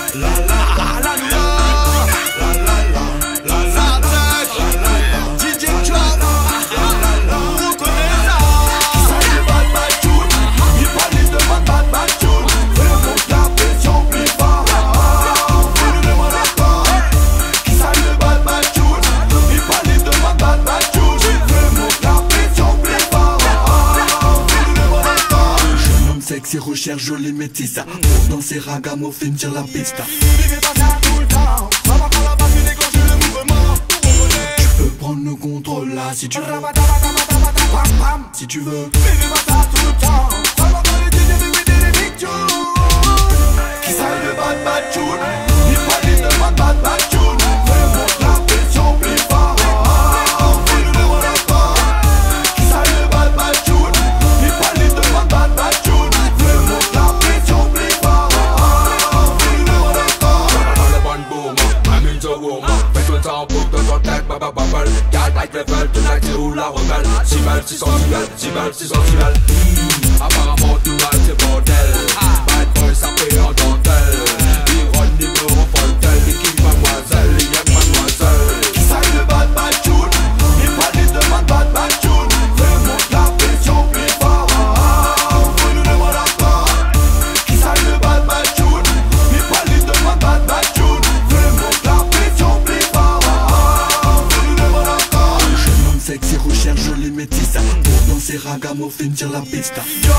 Sexy recherche jolie métisse. Pour danser ragamuffin sur la piste. Vivez pas ça tout le temps. Va voir quand la basse déclenche le mouvement. Tu peux prendre le contrôle là si tu veux. Si tu veux. Vivez pas ça tout le temps. Va voir quand les DJ vivent des big tunes. Qui ça le bad tune? Il faut les demandes bad tune. Fais monter la pression plus fort. Fais le numéro d'accord. Qui ça le bad tune? Il faut les demandes bad tune. Garde like level, tonight c'est où la rebelle. 6 balles, 600 balles, 6 balles, 600 balles. Apparemment tonight c'est bordel. Bad boy ça fait en dentelle. Iron numéro Fontel. L'équipe mademoiselle, y'a mademoiselle. Qui ça le bad tune? Il faut les demandes bad tune. Fais monter la pression plus fort. Fais le numéro d'accord. Qui ça le bad tune? Il faut les demandes bad tune. Fais monter la pression plus fort. Sexy recherche jolie métisse. Pour danser ragamuffin sur la piste. Yo,